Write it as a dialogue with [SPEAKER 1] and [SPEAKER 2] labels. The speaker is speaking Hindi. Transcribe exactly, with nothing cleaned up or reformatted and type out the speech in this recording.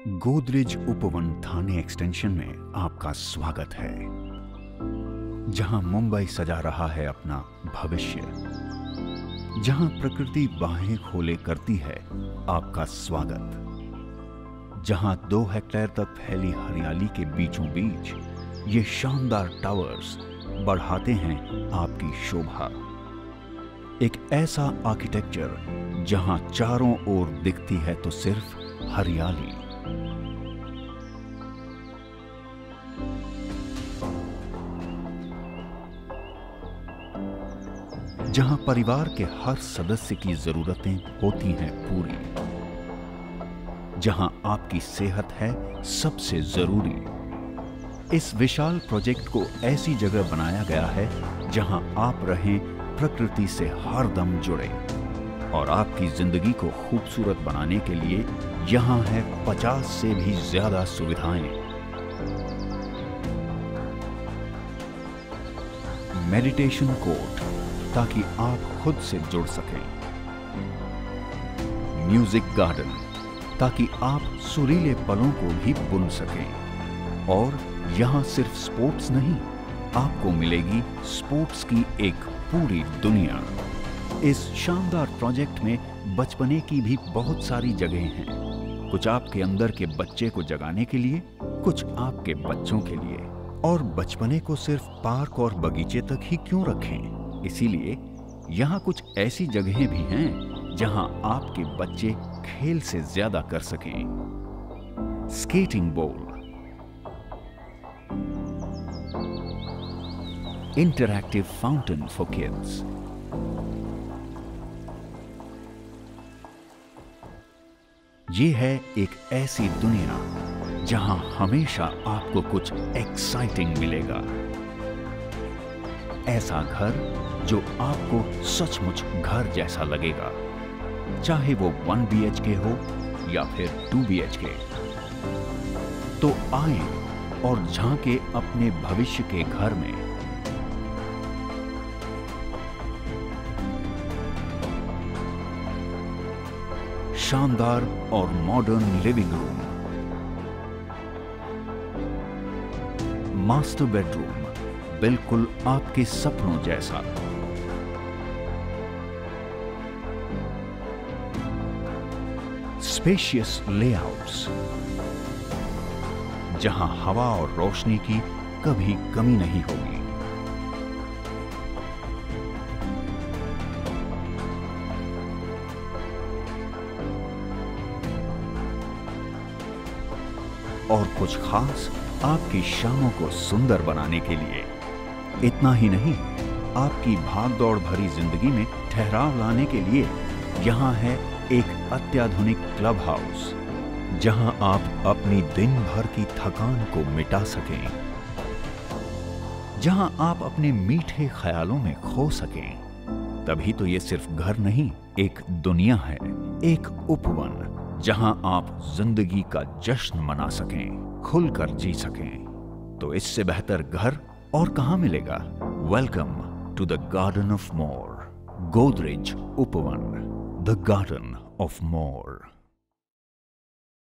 [SPEAKER 1] गोदरेज उपवन थाने एक्सटेंशन में आपका स्वागत है, जहां मुंबई सजा रहा है अपना भविष्य, जहां प्रकृति बाहें खोले करती है आपका स्वागत, जहां दो हेक्टेयर तक फैली हरियाली के बीचों बीच ये शानदार टावर्स बढ़ाते हैं आपकी शोभा। एक ऐसा आर्किटेक्चर जहां चारों ओर दिखती है तो सिर्फ हरियाली। जहां परिवार के हर सदस्य की जरूरतें होती हैं पूरी, जहां आपकी सेहत है सबसे जरूरी। इस विशाल प्रोजेक्ट को ऐसी जगह बनाया गया है जहां आप रहें प्रकृति से हरदम जुड़े, और आपकी जिंदगी को खूबसूरत बनाने के लिए यहां है पचास से भी ज्यादा सुविधाएं। मेडिटेशन कोर्ट ताकि आप खुद से जुड़ सकें, म्यूजिक गार्डन ताकि आप सुरीले पलों को भी बुन सकें, और यहां सिर्फ स्पोर्ट्स नहीं, आपको मिलेगी स्पोर्ट्स की एक पूरी दुनिया। इस शानदार प्रोजेक्ट में बचपने की भी बहुत सारी जगहें हैं, कुछ आपके अंदर के बच्चे को जगाने के लिए, कुछ आपके बच्चों के लिए। और बचपने को सिर्फ पार्क और बगीचे तक ही क्यों रखें, इसीलिए यहाँ कुछ ऐसी जगहें भी हैं जहां आपके बच्चे खेल से ज्यादा कर सकें। Skating board, interactive fountain for kids, ये है एक ऐसी दुनिया जहां हमेशा आपको कुछ एक्साइटिंग मिलेगा। ऐसा घर जो आपको सचमुच घर जैसा लगेगा, चाहे वो वन बी एच के हो या फिर टू बी एच के। तो आए और झांके अपने भविष्य के घर में। शानदार और modern living room, master bedroom बिल्कुल आपके सपनों जैसा, स्पेशियस लेआउट्स जहां हवा और रोशनी की कभी कमी नहीं होगी। और कुछ खास आपकी शामों को सुंदर बनाने के लिए। इतना ही नहीं, आपकी भागदौड़ भरी जिंदगी में ठहराव लाने के लिए यहां है एक अत्याधुनिक क्लब हाउस, जहां आप अपनी दिन भर की थकान को मिटा सकें, जहां आप अपने मीठे ख्यालों में खो सकें। तभी तो ये सिर्फ घर नहीं, एक दुनिया है, एक उपवन जहां आप जिंदगी का जश्न मना सकें, खुलकर जी सकें। तो इससे बेहतर घर और कहां मिलेगा? Welcome to the garden of more, Godrej Upavan, the garden of more.